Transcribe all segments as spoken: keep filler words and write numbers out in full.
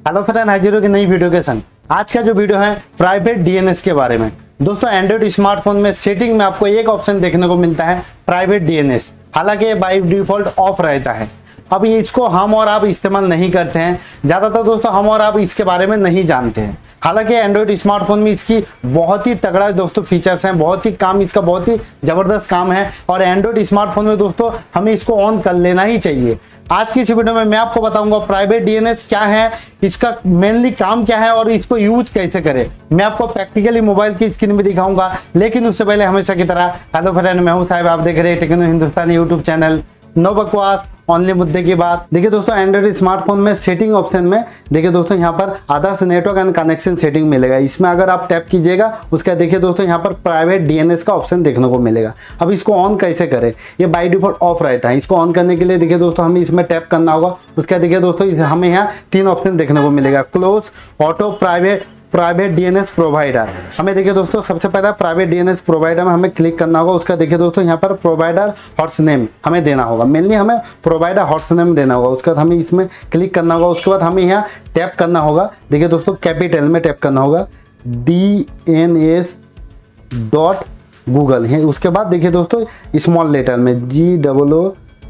Hello friend, हाजिर हो की नई वीडियो के संग। आज का जो वीडियो है प्राइवेट डीएनएस के बारे में। दोस्तों, एंड्रॉइड स्मार्टफोन में सेटिंग में आपको एक ऑप्शन देखने को मिलता है प्राइवेट डीएनएस। हालांकि ये बाय डिफॉल्ट ऑफ रहता है। अब ये इसको हम और आप इस्तेमाल नहीं करते हैं ज़्यादातर। दोस्तों, हम और आप इसके बारे में नहीं जानते हैं। हालांकि एंड्रॉइड स्मार्टफोन में इसकी बहुत ही तगड़ा दोस्तों फीचर्स हैं, बहुत ही काम इसका बहुत ही ज़बरदस्त काम है। और एंड्रॉइड स्मार्टफोन में दोस्तों हमें इसको ऑन कर लेना ही चाहिए। आज की इस वीडियो में मैं आपको बताऊंगा प्राइवेट डीएनएस क्या है, इसका मेनली काम क्या है और इसको यूज कैसे करें। मैं आपको प्रैक्टिकली मोबाइल की स्क्रीन में दिखाऊंगा, लेकिन उससे पहले हमेशा की तरह हेलो फ्रेंड, मैं हूं साहिब, आप देख रहे हैं techno Hindustani YouTube channel. No बकवास, ओनली मुद्दे की बात। देखिए दोस्तों, एंड्रॉइड स्मार्टफोन में सेटिंग ऑप्शन में देखिए दोस्तों यहाँ पर आधार से नेटवर्क एंड कनेक्शन सेटिंग मिलेगा। इसमें अगर आप टैप कीजिएगा, उसका देखिए दोस्तों यहाँ पर प्राइवेट डीएनएस का ऑप्शन देखने को मिलेगा। अब इसको ऑन कैसे करें, ये बाय डिफॉल्ट ऑफ रहता है। इसको ऑन करने के लिए देखिए दोस्तों हमें इसमें टैप करना होगा। उसका देखिए दोस्तों हमें यहाँ तीन ऑप्शन देखने को मिलेगा, close, auto, private private DNS provider. हमें देखिए दोस्तों सबसे पहला प्राइवेट डीएनएस प्रोवाइडर में हमें क्लिक करना होगा। उसका देखिए दोस्तों यहाँ पर प्रोवाइडर हॉस्ट नेम हमें देना होगा। मेनली हमें प्रोवाइडर हॉस्ट नेम देना होगा। उसके बाद हमें इसमें क्लिक करना होगा। उसके बाद हमें यहाँ टैप करना होगा। देखिए दोस्तों कैपिटल में टैप करना होगा, D N S dot Google है। उसके बाद देखिए दोस्तों स्मॉल लेटर में G double O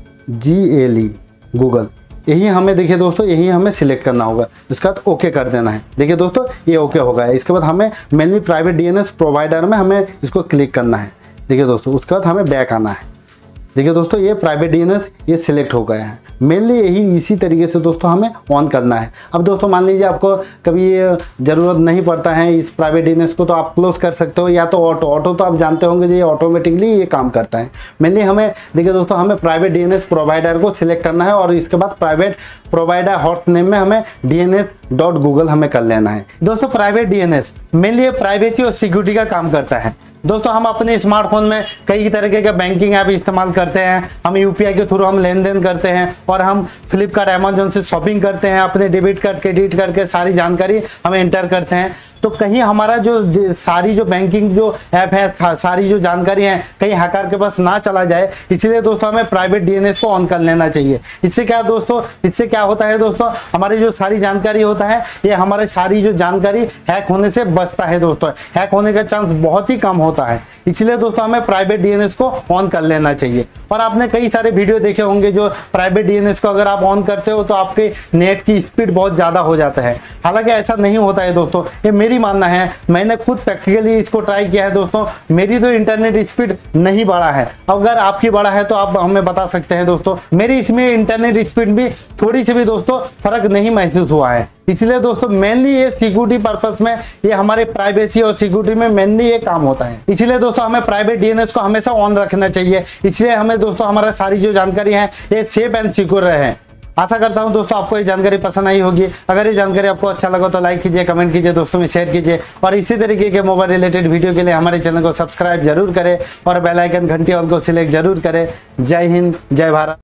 G L E Google, यही हमें देखिए दोस्तों यही हमें सिलेक्ट करना होगा। उसके बाद ओके कर देना है। देखिए दोस्तों ये ओके हो गया। इसके बाद हमें मेनली प्राइवेट डीएनएस प्रोवाइडर में हमें इसको क्लिक करना है। देखिए दोस्तों उसके बाद हमें बैक आना है। देखिए दोस्तों ये प्राइवेट डीएनएस ये सिलेक्ट हो गया है। मेनली यही इसी तरीके से दोस्तों हमें ऑन करना है। अब दोस्तों मान लीजिए आपको कभी ज़रूरत नहीं पड़ता है इस प्राइवेट डीएनएस को, तो आप क्लोज कर सकते हो, या तो ऑटो ऑटो तो आप जानते होंगे ये ऑटोमेटिकली ये काम करता है। मेनली हमें देखिए दोस्तों हमें प्राइवेट डीएनएस प्रोवाइडर को सिलेक्ट करना है और इसके बाद प्राइवेट प्रोवाइडर हॉस्ट नेम में हमें डीएनएस डॉट गूगल हमें कर लेना है। दोस्तों प्राइवेट डीएनएस मेनली प्राइवेसी और सिक्योरिटी का काम करता है। दोस्तों हम अपने स्मार्टफोन में कई तरीके के बैंकिंग ऐप इस्तेमाल करते हैं। हम यूपीआई के थ्रू हम लेन देन करते हैं और हम फ्लिपकार्ट अमेजोन से शॉपिंग करते हैं। अपने डेबिट कार्ड क्रेडिट कार्ड के सारी जानकारी हम एंटर करते हैं। तो कहीं हमारा जो सारी जो बैंकिंग जो ऐप है, सारी जो जानकारी है, कहीं हैकर के पास ना चला जाए, इसलिए दोस्तों हमें प्राइवेट डीएनएस को ऑन कर लेना चाहिए। इससे क्या दोस्तों इससे क्या होता है दोस्तों, हमारी जो सारी जानकारी होता है ये हमारी सारी जो जानकारी हैक होने से बचता है। दोस्तों हैक होने का चांस बहुत ही कम होता है। इसलिए दोस्तों हमें प्राइवेट डीएनएस को ऑन कर लेना चाहिए। और आपने कई सारे वीडियो देखे होंगे जो प्राइवेट डीएनएस को अगर आप ऑन करते हो तो आपके नेट की स्पीड बहुत ज़्यादा हो जाता है। हालांकि ऐसा नहीं होता है दोस्तों, ये मेरी मानना है। मैंने खुद प्रैक्टिकली इसको ट्राई किया है दोस्तों, मेरी तो इंटरनेट स्पीड नहीं बढ़ा है। अगर आपकी बढ़ा है तो आप हमें बता सकते हैं दोस्तों। मेरी इसमें इंटरनेट स्पीड भी थोड़ी सी भी दोस्तों फर्क नहीं महसूस हुआ है। इसलिए दोस्तों मेनली ये सिक्योरिटी पर्पस में, ये हमारे प्राइवेसी और सिक्योरिटी में मेनली ये काम होता है। इसलिए दोस्तों हमें प्राइवेट डीएनएस को हमेशा ऑन रखना चाहिए। इसलिए हमें दोस्तों हमारा सारी जो जानकारी है ये सेफ एंड सिक्योर रहे। आशा करता हूं दोस्तों आपको ये जानकारी पसंद आई होगी। अगर ये जानकारी आपको अच्छा लगा तो लाइक कीजिए, कमेंट कीजिए, दोस्तों में शेयर कीजिए और इसी तरीके के मोबाइल रिलेटेड वीडियो के लिए हमारे चैनल को सब्सक्राइब जरूर करें और बेल आइकन घंटी ऑल को सिलेक्ट जरूर करें। जय हिंद, जय भारत।